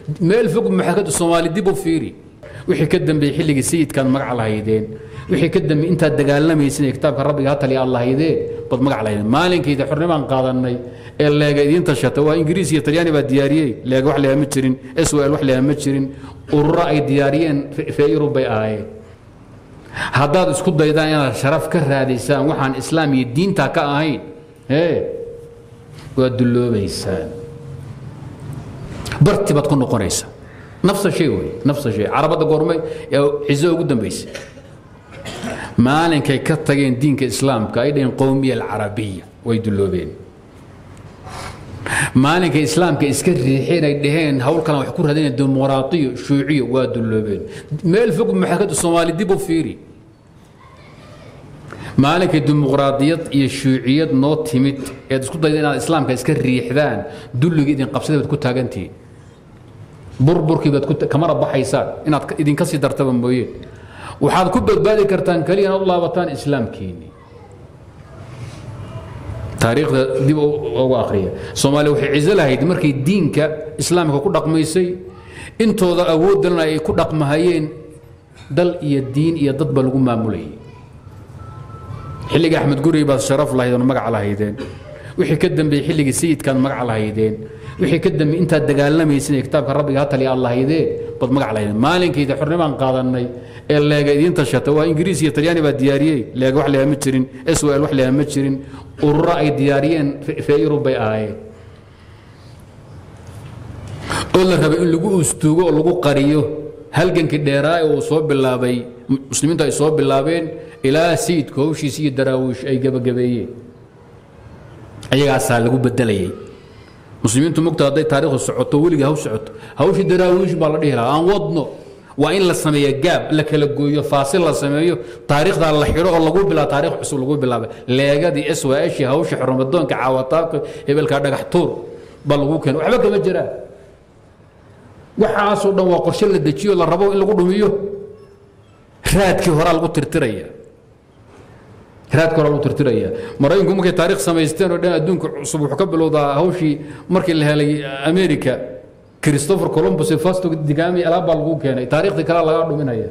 meel fog maxaakad Soomaali dib u fiiri wixii ka dambeeyay xilligii sayidkan magac lahaydeen wixii ka dambeeyay inta dagaalamaysay kitaabka rabbiga hatali Allah haydeen bad magac lahaydeen maalinkeeda xornimaan qaadanay ee leega idin tashata waa Ingiriis iyo Talyaani baa diyaariyay leega wax leeyahay ma jirin SWL wax leeyahay ma jirin urura ay diyaariyeen Fayruub bay ahaayeen haddaad isku daydaan inaad sharaf ka raadiysaan waxaan islaam iyo diinta ka ahayn waa duloobaysaan barti baad ku noqonaysaa نفس الشيء نفس الشيء عربة قرمي عزوه قدام بيس مالن كي كتجين دينك الإسلام كايدين قومية العربية ويدلوا بين مالن كي الإسلام كإسكر حين يدهين هول كانوا يحكون هذين الديمقراطية الشيوعية ويدلوا بين ما الفرق محكمة الصومالي دي بوفيري مالن كي الديمقراطية الشيوعية نوت تيمت يدسكت هذين الإسلام كإسكر حذان دلوا جدين قبسة بتكون تاجنتي burburkii baad kama rabaxaysaan inaad idin ka sii dartaba mooyee waxaad ku badbaadi kartaan kaliya inaad laabataan islaamkiini taariikhda dib ugu akhriya Soomaaliya waxay ciise lahayd markay diinka islaamka ku dhaqmaysay intooda awoodana ay ku dhaqmahayeen dal iyo diin iyo dadba lagu maamulayay xilliga Axmed Guri baad sharaf lahaydeen magac lahaydeen wixii ka dambeeyay xilliga sayidkan magac lahaydeen wixii ka dambeeyay inta dagaalamaysay kitaabka rabbiga hatali Allah haydeen bad magac lahaydeen maalinkeeda xornimaan qaadanay ee leega idin tashata waa Ingiriis iyo Talyaani baa diyaariyay leega wax leeyahay ma jirin SWL wax leeyahay ma jirin urura ay diyaariyeen Fayruub bay ahaayeen oo la rabay in lagu ustuugo oo lagu qariyo halgankii dheeraa oo soo bilaabay muslimiinta ay soo bilaabeen ilaa sayidka hawshiisa iyo daraawiish ay gabagabeeyeen ayagaasaa lagu bedelayay muslimiintu mugta haday taariikhdu socoto weliga haw socoto hawshi daraawiish baa la dhihi lahaa aan wadno waa in la sameeyo gaab la kala gooyo faasil la sameeyo taariikhda la xiro oo lagu bilaabo taariikh cusub lagu bilaabo leegadii SWL hawshi xurmadoonka caawataabka hebelka dhagax tuur bal lagu keen waxba kama jiraan waxaas oo dhan waa qorshe la dejiyo la rabo in lagu dhumiyo raadkii hore lagu tirtiraya raadkii hore lagu tirtiraya maraykanku markay taariikh samaysteen oo dhan adduunka cusub wuxuu ka bilowdaa hawshii markii la helay America Christopher Columbus ee Vasco da Gama alaab lagu keenay taariikhda kala laga dhuminaya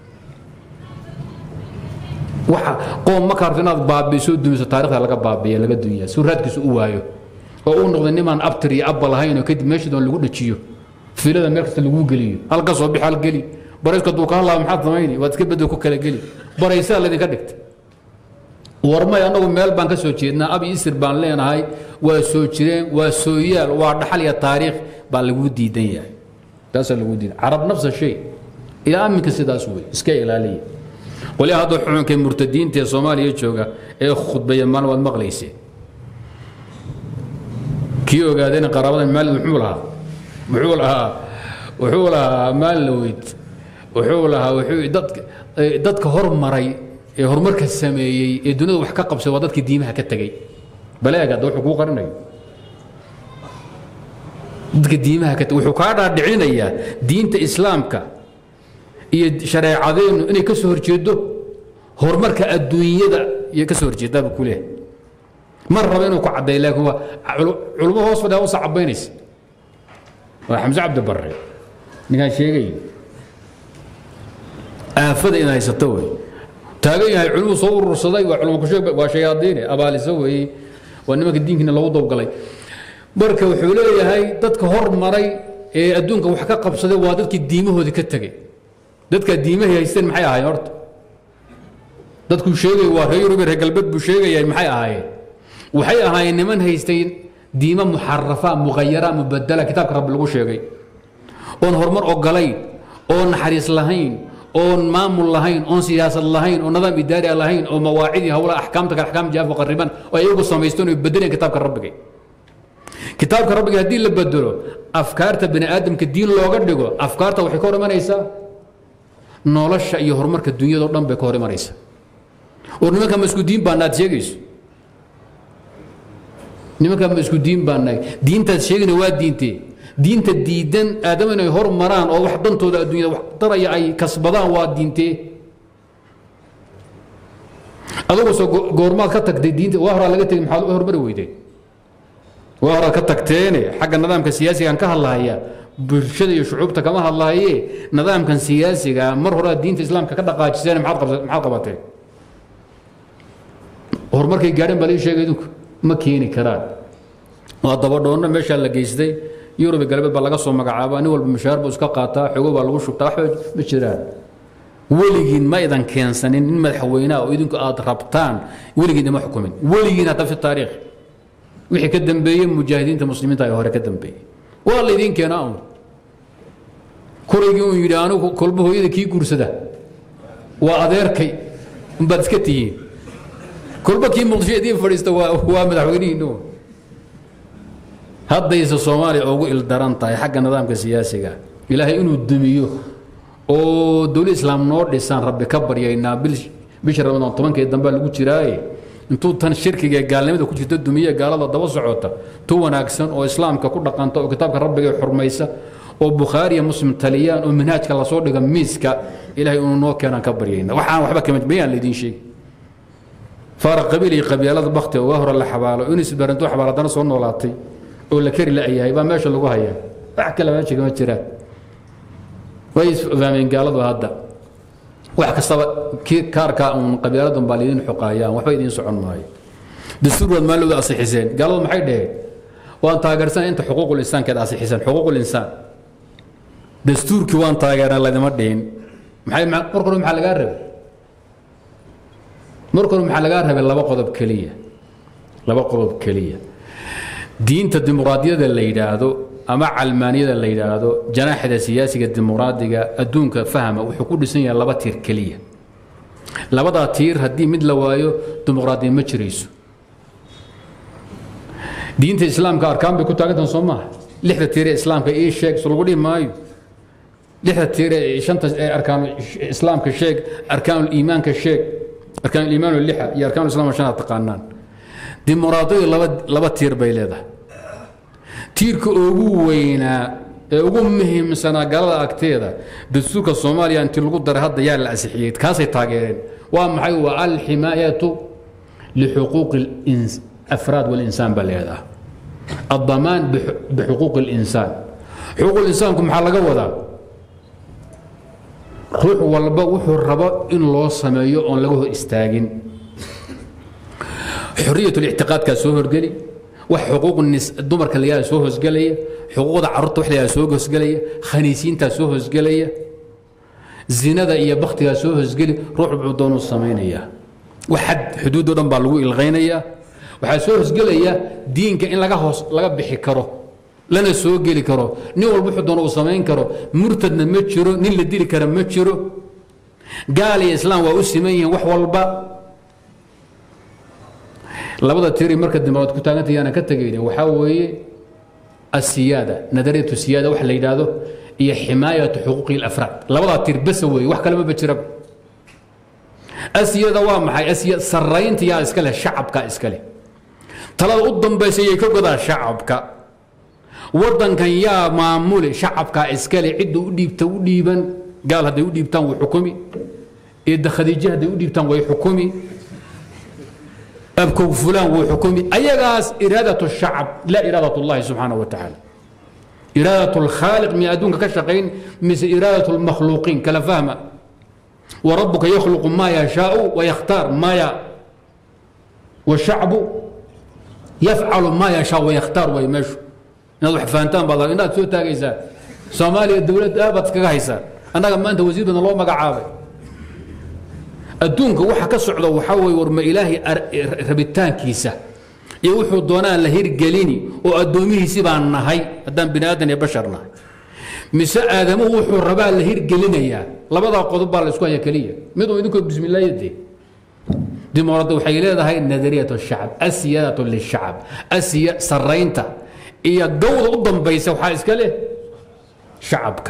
waxa qoom ma karto inaad baabiiso dumiso taariikhda laga baabiyo laga dunya suuraadkiisu u waayo oo uu noqdo niman abtiri abba lahayn oo kadib meesha doon lagu dhajiyo fiilada meel kasta lagu geliyo halka soo bixal geli barayska duu ka hadlaa maxaad sameeyay waad iska bedel ku kala geli baraysa la idin ka dhigtay warmay anagu meel baan ka soo jeednaa abi isir baan leenahay waa soo jireen waa soo yaal waa dhaxal iyo taariikh baa lagu diidan yahay taas lagu diidan arab nafsa shay ila aminka sidaas way iska ilaaliye wali hada xukunka murtadiinta Soomaaliya jooga ee khudbaya maan wad maqlaysay kii ogaadeen qarabada maal muxuu lahaa maal lawid wuxuu dadka hormaray ee horumarka sameeyay ee dunida wax ka qabsay waa dadkii diimaha ka tagay baleega wuxuu ku qarinayo dadka diimaha ka wuxuu ka dhaadhicinaya diinta islaamka iyo shariicadeenu inay ka soo horjeedo horumarka adduunyada iyo ka soo horjeedaba ku leeyahay mar raba inuu ku cadeeyo laakiin waa culimo hoos fadhiya oo sacabaynaysa waa Xamza Cabdi Barre ninka sheegay aafada inay haysato way taagan yahay culimo soo urursaday waa culimo ku sheegay waa shayaadiin abaalisa way waa nimanka diinkiina lagu dawgalay marka wuxuu leeyahay dadka hormaray ee adduunka wax ka qabsaday waa dadkii diimahoodii ka tagay dadka diimaha haysteen maxay ahaayeen horta dadku sheegay waa reer Yurub reer galbeed buu sheegay maxay ahaayeen waxay ahaayeen niman haystay diima muharrafa mughayara mubaddala kitaabka rabbi lagu sheegay oon hormar ogolay oon naxariis lahayn oon maamul lahayn oon siyaasad lahayn oon nidaam idaari lahayn oo mawaacidi hawla ahkaamta ka ahkaam jaaf qariban oo ayagu sameystaan oo bedeleen kitaabka rabbiga kitaabka rabbiga hadii la bedelo afkaarta bani aadamka diin looga dhigo afkaarta waxay ka hormanaysaa nolosha iyo horumarka dunyada oo dhan bay ka hormanaysaa oo nimanka masku diin baa naad sheegayso nimanka masku diin baa naay diintaad sheegina waa diintee diinta diidan aadam inay hormaraan oo wax dantooda adduunyada wax daraya ay kasbadaan waa diintee adigu soo goormaad ka tagtay diinta waa hore laga tagay maxaad u hormari weyday waa hore ka tagteene xagga nidaamka siyaasiga aan ka hadlaaya bulshada iyo shucuubta kama hadlaaye nidaamkan siyaasiga mar hore diinta islaamka ka dhaqaajiseen maxaad qabateen horumarkay gaadheen baa la sheegay idinku ma keeni karaan waa dabadhoonna meeshaa la geystay yurub galbeed baa laga soo magacaabaa nin walba mushaar buu iska qaataa xogo baa lagu shubtaa waxba ma jiraan weligiin ma idan keensanin in madaxweynaha oo idinku aad rabtaan weligiin ima xukumin weligiin hadda fi taariikh wixii ka dambeeyey mujaahidiinta muslimiinta ay hore ka dambeeyey waa la idin keenaa un kuraygii uu yidhi anigu kolba hooyada kii guursada waa adeerkay unbaad iska tihiin kolba kii muqdisho idiin fadhiista waa madaxweynihiinu haddayse soomaaliya ugu ildaran tahay xagga nidaamka siyaasiga ilaahay inuu dumiyo oo dawlad islaam noo dhisaan rabbi ka baryaynaa bisha ramadaan 10 dambe lagu jiraaye intuu tan shirkiga gaalnimada ku jirta dumiye gaalada daba socota tu wanaagsan oo islaamka ku dhaqanta oo kitaabka rabbiga xurmaysa oo bukhaari iyo muslim taliyaan oo manhajka la soo dhiga miiska ilaahay inuu noo keenan ka baryaynaa waxaan waxba kamid bayaan leedin sheeg faraq qabiili qabiilada baqti oo hore la xabaalo inuu baranto xabaaladana soo noolaatay oo la kari la yahay baa meesha lagu hayaa wax kale ma jiro ma jiraan way fahmeen gaaladu hadda wax kastaba kaarka un qabiiladu baa leedin xuqaayaan waxba idin socon maayo dastuurad maalooda asixiseen gaaladu maxay dhaheen waan taageersan inta xuquuqul insaankeed asixiseen xuquuqul insaan dastuurkii waan taageeran ladima dhihin maxay markore maxaa lagaa rabay markore maxaa lagaa rabay laba qodob keliya diinta dimuqraadiyada la yidhaahdo ama calmaaniyada la yidhaahdo janaaxida siyaasiga dimuqraadiga adduunka fahma wuxuu ku dhisan yahay laba tiir keliya labadaa tiir haddii mid la waayo dimuqraadiya ma jirayso diinta islaamka arkaan bay ku taagantahan soo maaha lixda tiir ee islaamka ii sheeg so lagu dhihi maayo lixda tiir ee shanta ee arkaan islaamka sheeg arkaanul iimaanka sheeg arkaanul iimaan lixa iyo arkaanul islaam shan taqaanaan dimuqraadiyadu laba tiir bay leedahay tiirka ugu weynaa ee ugu muhiimsanaa galada agteeda dastuurka Soomaaliya intii lagu daray hadda yaa la asixiyay kaasay taageereen waa maxay waa al-himayatu li huquuq al-afraad wal-insaan balada الضمان بحقوق الإنسان حقوق الإنسان كم حلقة وذا روح والبا وحو الربا إن الله سمايو أن لقوه استاجن حرية الاعتقاد كسوهر قلي وحقوق الدمر كليا سوهس قليا حقوق عرض وحده سوهس قليا خنيسين تسوهس قليا زنا ذا إيا بختها سوهس قلي روح بعضون السمينية وحد حدود دم بالغو الغينية وحسوهس قليا دينك إن لقى بحي كرو لنا سوق قلي كرو نول بحضون السمين كرو مرتدنا متشرو نيل الدير كرم متشرو قال يا إسلام وأسمين وحوالبا labada tiiri marka dimuqraad ku taagantay ana ka tagaynay waxa weeye asiyada nadariyatu siyada wax la yiraahdo iyo himayatu xuquuqi al-afraad labada tiir bas weeye wax kale ma jira asiyada waa maxay asiyada saraynta yaa iska leh shacabka iska leh talada u dambeysay ka godaa shacabka wadankan yaa maamule shacabka iska leh cid u dhiibta u dhiiban gaal haday u dhiibtaan way xukumi ee khadiija haday u dhiibtaan way xukumi أبكو فلان وحكومي أيغاس إرادة الشعب لا إرادة الله سبحانه وتعالى إرادة الخالق من أدونك كشقين مثل إرادة المخلوقين كلا فهمة وربك يخلق ما يشاء ويختار ما والشعب يفعل ما يشاء ويختار ويمشي نضح فانتان بعض الناس سوء تاقيسا صوماليا الدولة آبت كغايسا أنا لما أنت وزير من الله مقعابي adduunka waxa ka socda waxa way warma ilaahi rabitaankiisa iyo wuxuu doonaa la hirgelini oo adoomihiisi baan nahay haddaan bini aadan iyo basharna mise aadamu wuxuu rabaa la hirgelinaya labada qodob baa la isku haya kaliya mid uu idinku bismillaah yidii dimuqraad waxay leedahay nadariyatu shacab asiyatu lishacab asiya saraynta iyo gowda u dambaysa waxa iska leh shacabka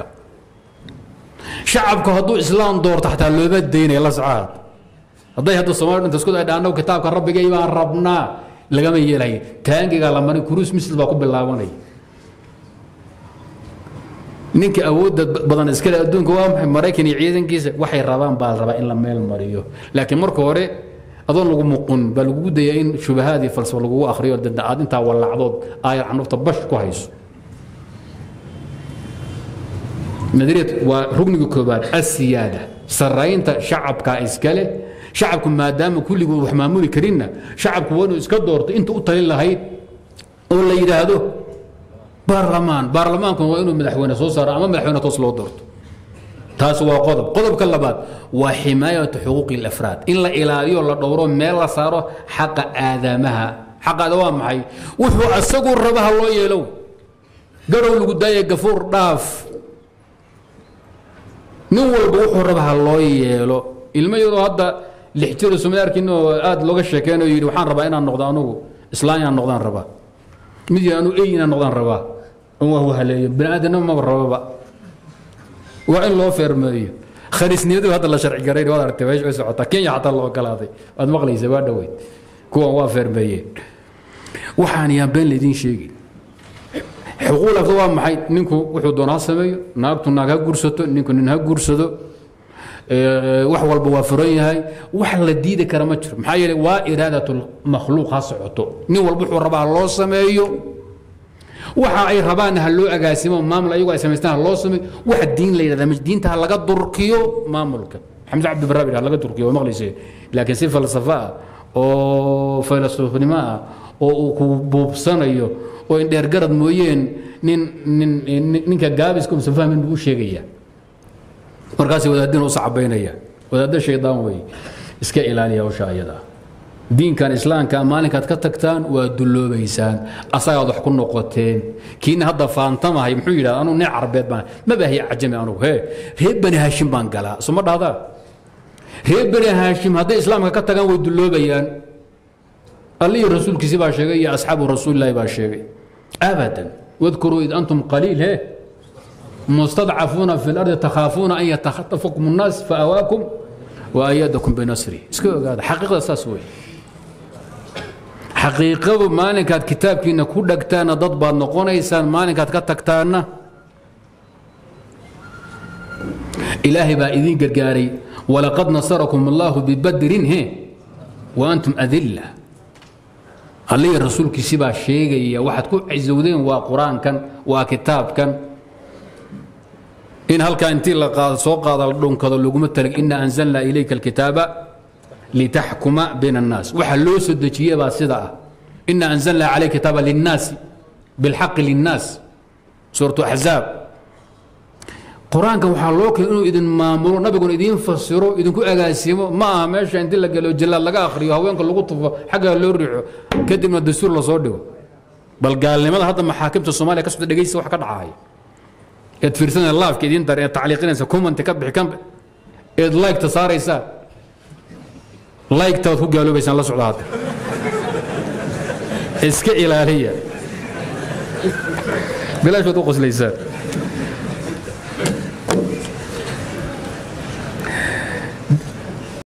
شعبك هدو إسلام دور تحت اللوبات ديني الله سعاد هدو هدو الصومال انت اسكت أنه كتابك ربي جايبان ربنا لقم يلي تانجي قال لما كروس مثل باكو بالله نينك أود بدن اسكلا أدون كوام مراكن يعيدن كيس وحي الربان بالربا إلا ميل مريو لكن مركوري أظن لقو مقن بل وجود يين شبهات فلسفة لقو آخرية ضد عاد انت ولا عضود آية عن نقطة بش كويس مدريد وركن كوباد السيادة سراينتا شعبك إسكاله شعبكم ما دام كل وحمامولي كرينا شعبكم وانو إسكال دورت أنتوا قلتوا لله هيد ولا يدهدو برلمانكم وانو مدحونا صوصار أمام مدحونا توصلوا دورت تاسوا قضب كلبات وحماية حقوق الأفراد إلا إلى يولا دورون ميلا صاروا حق آدمها حق دوام معي وحو أسقوا ربها الله يلو قالوا له قدايا قفور ضاف نول بوحو ربها الله يلو ilma yaro hadda lixtiro Soomaaliya inuu aad looga sheekeeno yiri waxaan rabaa inaan noqdo anigu islaam noqdaan rabaa mid yaanu eeyina noqdaan rabaa oo waa haleeyo binaadana ma rabaa waa in loo feermeeyo khariisnimadu hadda la sharci gareey wada artay way socota Kenya hatta loo galaaday aad maqlaysa waa dhaweyd kuwa waa feermeeyeen waxaan yaa been leedin sheegay xuquuqda waa maxay ninku wuxuu doonaa sameeyo naagtu naag ha guursato ninku nin ha guursado wax walba waa furan yahay wax la diidi kara ma jiro maxaa yeelay waa iraadatul makhluuq ha socoto nin walba wuxuu rabaa loo sameeyo waxa ay rabaan ha loo agaasimo maamul ayagu ay sameystaan loo sameeyo wax diin la yiraahdo diinta laga durkiyo maamulka xamza abdi baraabi laga durkiyo maqlaysi laakiin si falsafa oo filosofinima oo ku buubsanayo oo in dheer garad mooyeen ninka gaabisku fahmin buu sheegaya markaas wadaadin oo sacabeynaya wadaadada sheedaan way iska ilaaliya oo shaayada diinkan islaamka maalinka ka tagtaan waa duloobaysaan asaga wax ku noqoteen kiina hadda faantamahay muxuu yiraahdaa anu nin carbeed baan ma baahi ajami anu reer bani hashim baan galaa suma dhahdaa reer bani hashim hadda islaamka ka tagaan way duloobayaan الله الرسول كسبها شيء يا أصحاب الرسول الله باشيء أبدا واذكروا إذ أنتم قليل هي مستضعفون في الأرض تخافون أن يتخطفكم الناس فأواكم وأيدكم بنصره هذا حقيقة أساسوي حقيقة ما نكاد كتاب كنا كل دكتانا ضد نقون إنسان ما نكاد كتكتانا إلهي بإذن قرقاري ولقد نصركم الله ببدر هي وأنتم أذلة علي الرسول كسبها شيء واحد كل عزودين وقرآن كان وكتاب كان إن هل كان تلقى سوق هذا اللون كذا اللي قلت إن أنزلنا إليك الكتاب لتحكم بين الناس وحلوس الدجية باسدة إن أنزلنا عليك كتابا للناس بالحق للناس سورة أحزاب قرآن كان وحلوك إنه إذن مامور نبي يقول إذن فسروا إذن كو أجاسيمه ما ماشي أنت لقى لو جلال لقى آخر يهوين كل قطف حاجة اللي يرجعوا كده من الدستور اللي صوره بل قال لماذا هذا محاكمة الصومالية كسبت دقيقة واحد كذا عاي يتفرسنا الله في كذين ترى تعليقين سكوم أنت كبح كم إذ لايك تصار يسا لايك توثق قالوا بيسان الله سعود هذا إسكي إلهية بلاش وتوقس ليسان